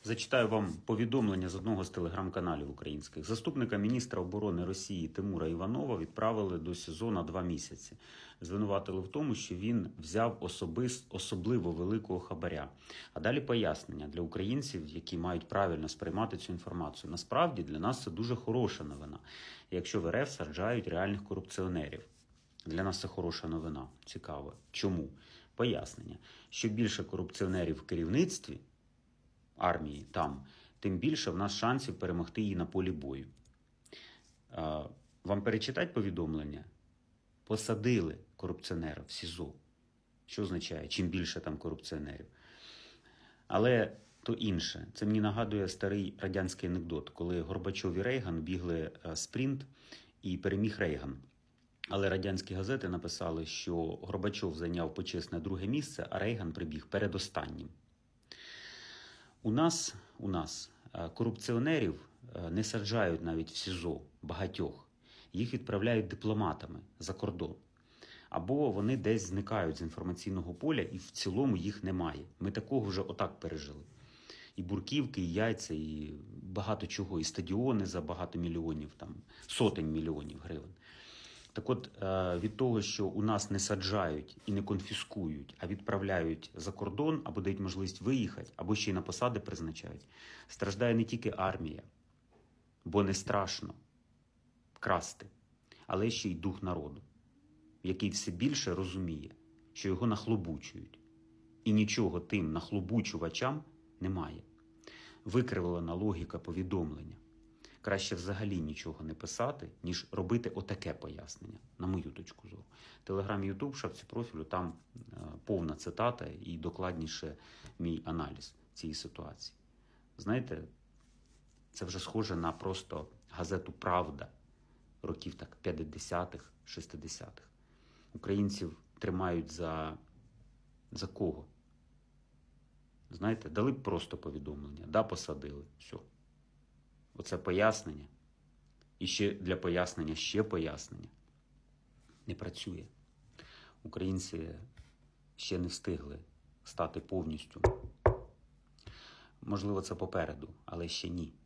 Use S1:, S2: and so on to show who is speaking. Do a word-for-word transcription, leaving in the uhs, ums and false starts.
S1: Зачитаю вам повідомлення з одного з телеграм-каналів українських. Заступника міністра оборони Росії Тимура Іванова відправили до СІЗО на два місяці. Звинуватили в тому, що він взяв особис... особливо великого хабаря. А далі пояснення для українців, які мають правильно сприймати цю інформацію. Насправді для нас це дуже хороша новина, якщо в РФ саджають реальних корупціонерів. Для нас це хороша новина. Цікаво. Чому? Пояснення. Що більше корупціонерів в керівництві армії там, тим більше в нас шансів перемогти її на полі бою. Вам перечитати повідомлення? Посадили корупціонера в СІЗО. Що означає? Чим більше там корупціонерів. Але то інше. Це мені нагадує старий радянський анекдот, коли Горбачов і Рейган бігли спринт і переміг Рейган. Але радянські газети написали, що Горбачов зайняв почесне друге місце, а Рейган прибіг передостаннім. У нас, у нас корупціонерів не саджають навіть в СІЗО багатьох. Їх відправляють дипломатами за кордон. Або вони десь зникають з інформаційного поля і в цілому їх немає. Ми такого вже отак пережили. І бурківки, і яйця, і багато чого. І стадіони за багато мільйонів, там, сотень мільйонів гривень. Так от, від того, що у нас не саджають і не конфіскують, а відправляють за кордон, або дають можливість виїхати, або ще й на посади призначають, страждає не тільки армія, бо не страшно красти, але ще й дух народу, який все більше розуміє, що його нахлобучують. І нічого тим нахлобучувачам немає. Викривлена логіка повідомлення. Краще взагалі нічого не писати, ніж робити отаке пояснення, на мою точку зору. Телеграм, Ютуб, шапці профілю, там е, повна цитата і докладніше мій аналіз цієї ситуації. Знаєте, це вже схоже на просто газету «Правда» років так п'ятдесятих, шістдесятих. Українців тримають за, за кого? Знаєте, дали б просто повідомлення, да, посадили, все. Оце пояснення, і ще для пояснення ще пояснення, не працює. Українці ще не встигли стати повністю. Можливо, це попереду, але ще ні.